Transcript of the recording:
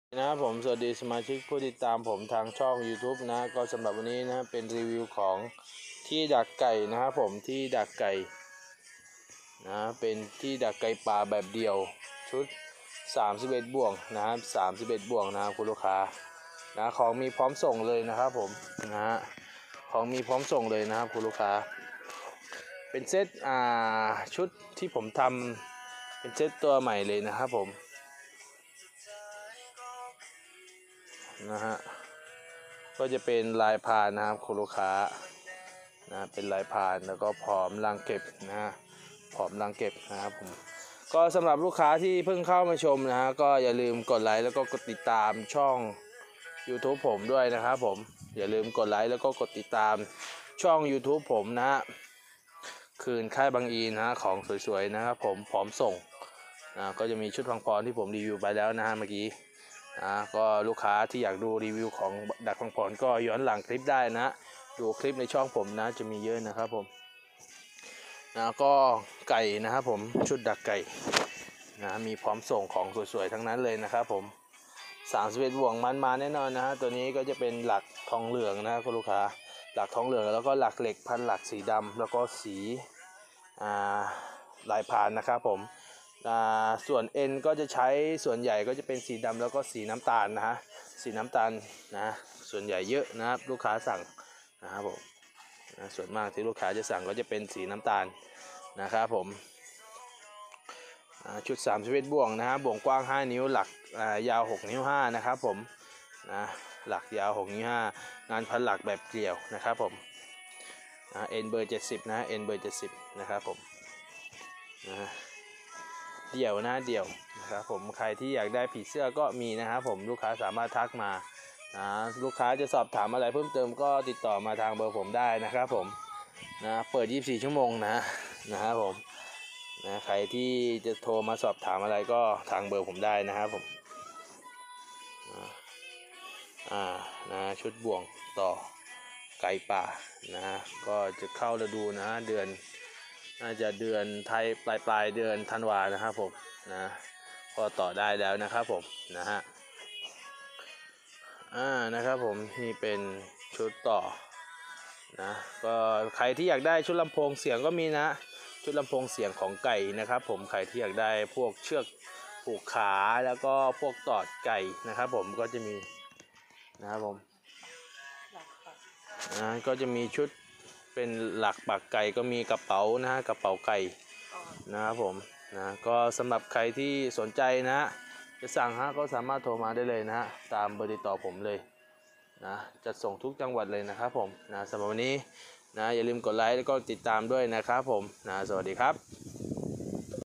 นะครับผมสวัสดีสมาชิกผู้ติดตามผมทางช่อง YouTube นะก็สำหรับวันนี้นะเป็นรีวิวของที่ดักไก่นะครับผมที่ดักไก่นะเป็นที่ดักไก่ป่าแบบเดียวชุด31บ่วงนะครับ31บ่วงนะครับคุณลูกค้านะของมีพร้อมส่งเลยนะครับผมนะฮะของมีพร้อมส่งเลยนะครับคุณลูกค้าเป็นเซตชุดที่ผมทำเป็นเซตตัวใหม่เลยนะครับผมนะฮะก็จะเป็นลายพรางนะครับคุณลูกค้านะเป็นลายพรางแล้วก็พร้อมรังเก็บนะฮะพร้อมรังเก็บนะครับผมก็สำหรับลูกค้าที่เพิ่งเข้ามาชมนะฮะก็อย่าลืมกดไลค์แล้วก็กดติดตามช่อง YouTube ผมด้วยนะครับผมอย่าลืมกดไลค์แล้วก็กดติดตามช่อง YouTube ผมนะฮะคืนค่ายบางอีนะของสวยๆนะครับผมพร้อมส่งนะก็จะมีชุดพังพรที่ผมรีวิวไปแล้วนะฮะเมื่อกี้ก็ลูกค้าที่อยากดูรีวิวของดักพังพรก็ย้อนหลังคลิปได้นะดูคลิปในช่องผมนะจะมีเยอะนะครับผมนะก็ไก่นะครับผมชุดดักไก่นะมีพร้อมส่งของสวยๆทั้งนั้นเลยนะครับผม31บ่วงมันมาแน่นอนนะฮะตัวนี้ก็จะเป็นหลักทองเหลืองนะคุณลูกค้าหลักทองเหลืองแล้วก็หลักเหล็กพันหลักสีดำแล้วก็สีลายพรางนะครับผมส่วนเอ็นก็จะใช้ส่วนใหญ่ก็จะเป็นสีดำแล้วก็สีน้ำตาลนะฮะสีน้ำตาลนะส่วนใหญ่เยอะนะครับลูกค้าสั่งนะครับผมส่วนมากที่ลูกค้าจะสั่งก็จะเป็นสีน้ำตาลนะครับผมชุด31บ่วงนะฮะบ่วงกว้าง5นิ้วหลักยาว6นิ้ว5นะครับผมนะหลักยาว6นิ้ว5งานพันหลักแบบเกลียวนะครับผมเอ็นเบอร์70นะเอ็นเบอร์70นะครับผมนะเดี่ยวนะเดี่ยวนะครับผมใครที่อยากได้ผีเสื้อก็มีนะครับผมลูกค้าสามารถทักมาลูกค้าจะสอบถามอะไรเพิ่มเติมก็ติดต่อมาทางเบอร์ผมได้นะครับผมนะเปิด24ชั่วโมงนะครับผมนะใครที่จะโทรมาสอบถามอะไรก็ทางเบอร์ผมได้นะครับผมนะชุดบ่วงต่อไก่ป่านะก็จะเข้าฤดูนะเดือนน่าจะเดือนไทยปลายเดือนธันวานะครับผมนะก็ต่อได้แล้วนะครับผมนะฮะนะครับผมนี่เป็นชุดต่อนะก็ใครที่อยากได้ชุดลำโพงเสียงก็มีนะชุดลำโพงเสียงของไก่นะครับผมใครที่อยากได้พวกเชือกผูกขาแล้วก็พวกตอดไก่นะครับผมก็จะมีนะครับผมก็จะมีชุดเป็นหลักปักไก่ก็มีกระเป๋านะกระเป๋าไก่นะครับผมนะก็สำหรับใครที่สนใจนะจะสั่งก็สามารถโทรมาได้เลยนะตามเบอร์ติดต่อผมเลยนะจะส่งทุกจังหวัดเลยนะครับผมนะสำหรับวันนี้นะอย่าลืมกดไลค์แล้วก็ติดตามด้วยนะครับผมนะสวัสดีครับ